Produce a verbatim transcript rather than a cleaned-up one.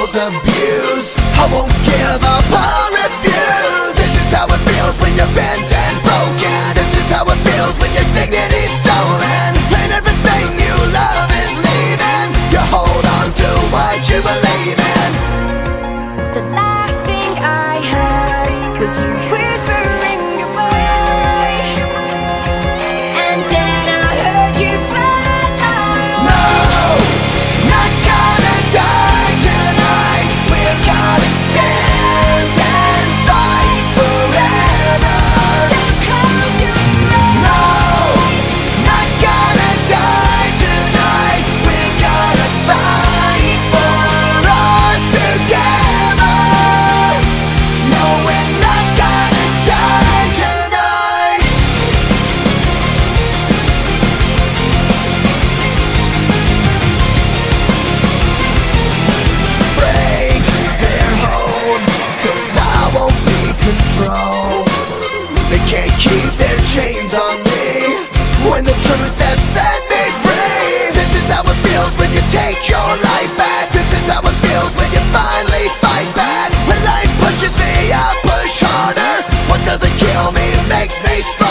feels abused. I won't give up or refuse. This is how it feels when you're bent and broken. This is how it feels when your dignity's stolen and everything you love is leaving. You hold on to what you believe in. The last thing I heard was you whispering goodbye, and then I heard you fly. No, not gonna die tonight. We're gonna stand and fight forever. Don't close your eyes. No, not gonna die tonight. We're gonna fight for ours together. No, we're not gonna die tonight. Break their hold, 'cause I won't be controlled. They can't keep their chains on me when the truth has set me free. This is how it feels when you take your life back. This is how it feels when you finally fight back. When life pushes me, I push harder. What doesn't kill me makes me stronger.